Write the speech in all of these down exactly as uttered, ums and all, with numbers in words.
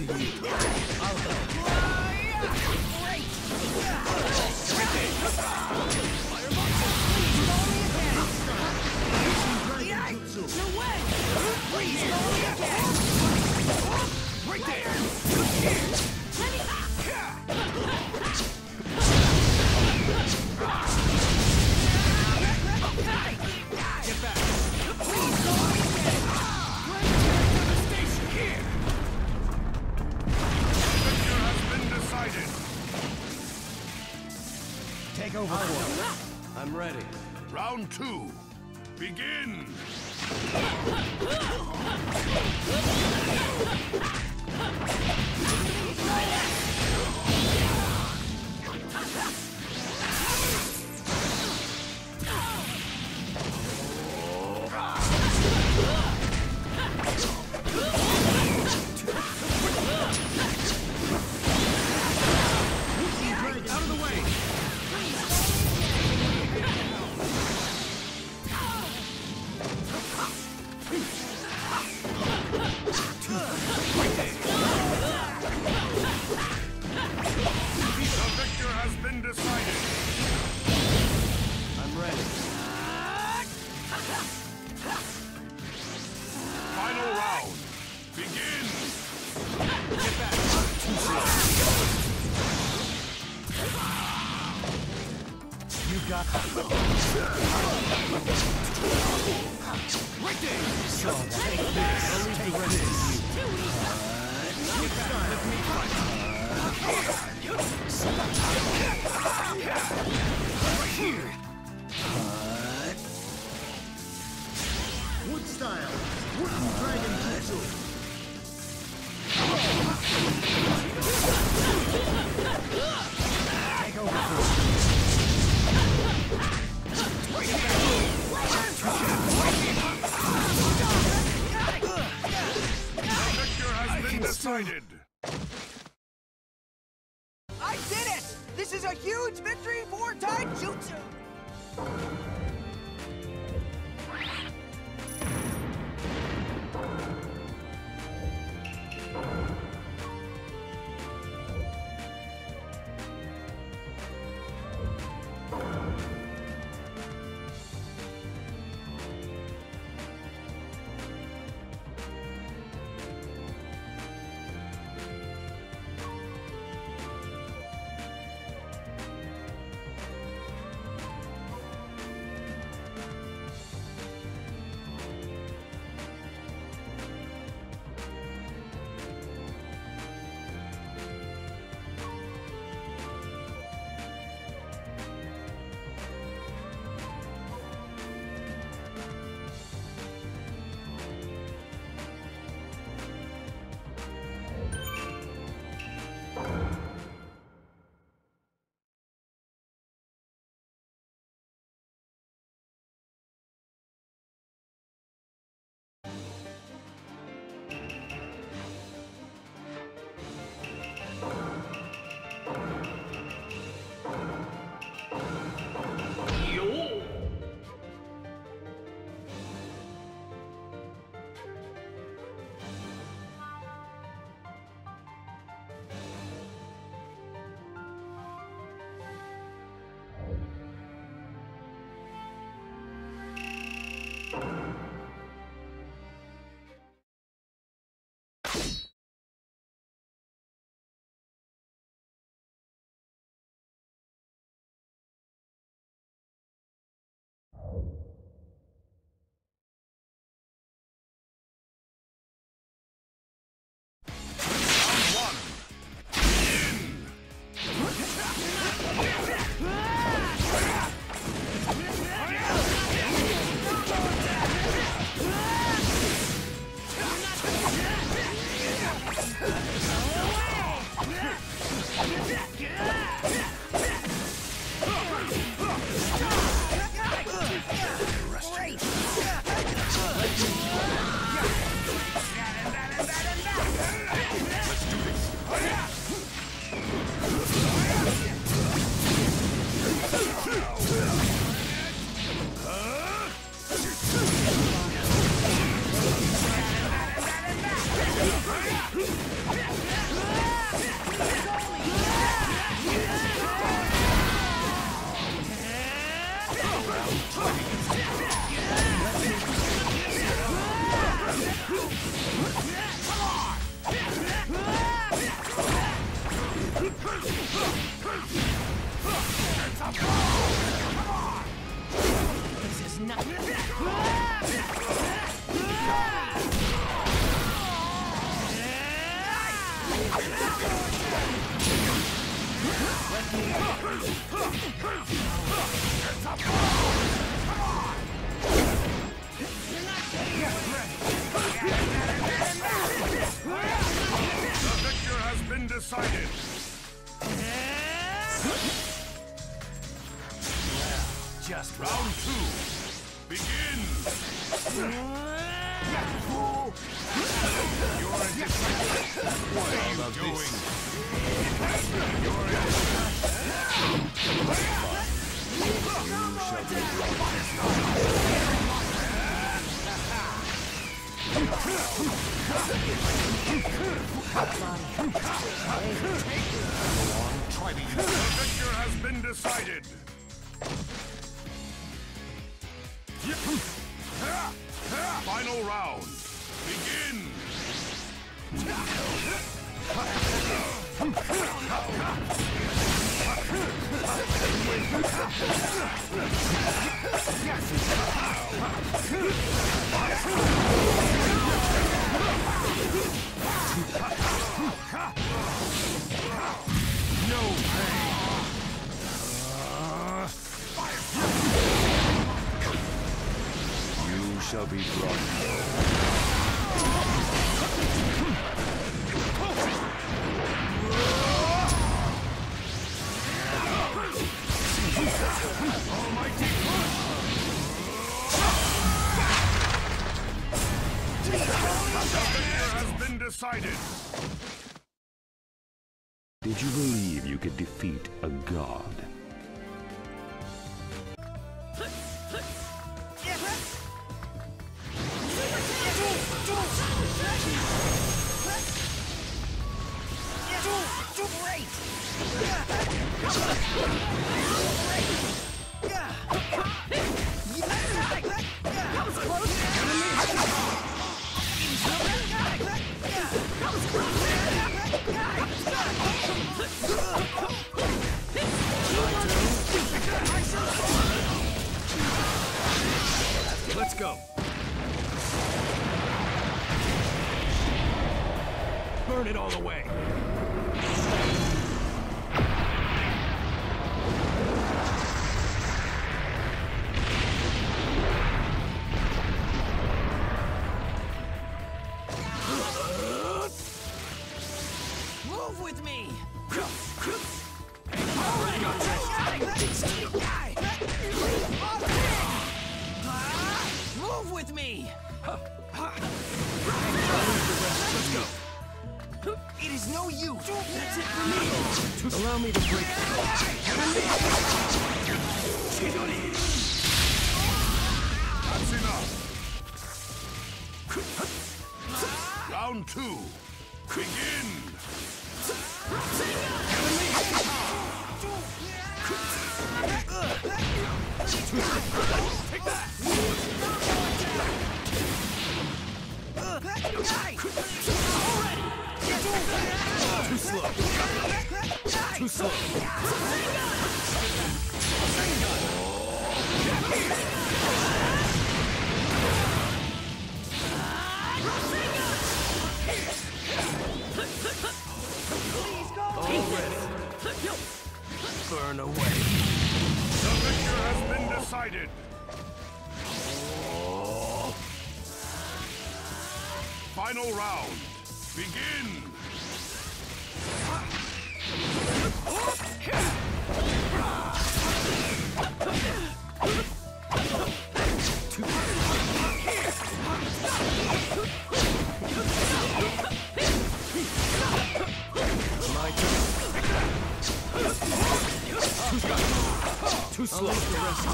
to you. I'll go. Great! No way! Please, go again! Right there! Get back! Please, go again! Station here! Victor has been decided. Take over for me. I'm ready. Round two. Begin. Out of the way! The victor has been decided. I'm ready. Final round. Begin. Get back! Too slow. You got... Right there! So, take this. Take this. Get back. Let me fight. Right here. Wood style. Wooden dragon jutsu. Take over for The victor has been decided. I did it! This is a huge victory for Taijutsu! Yeah! The victor has been decided. Just Round two. Begin. You're a defeat. What are you doing? You're a The victor has been decided. Final round. Begin. no pain. You shall be brought The victor has been decided. Did you believe you could defeat a god? Let's go. Burn it all away. Move with me! Move with me! Let's go. It is no use! That's it for me. Allow me to break the That's enough. Round two. Begin. Take that. Too slow. Too slow. Already. Burn away. The victor has been decided. Final round. Begin. My turn. Too slow. I'll leave the rest to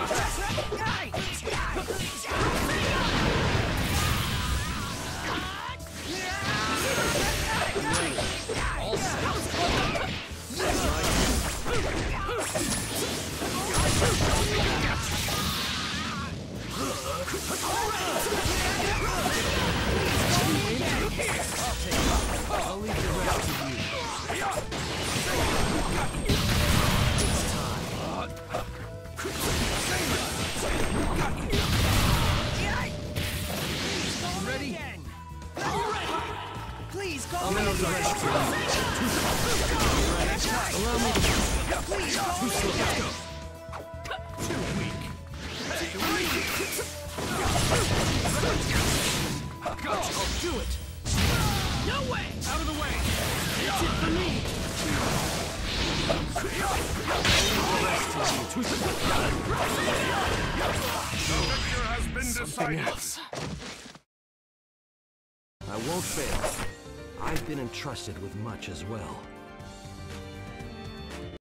I'll leave the rest to you. It's time. Allow me to... Please, Too don't slow. leave Let's me. go. Too weak. I'll do it. No way. Out of the way. It's it for me. Too slow. The victor has been Something decided. else. I won't fail. I've been entrusted with much as well.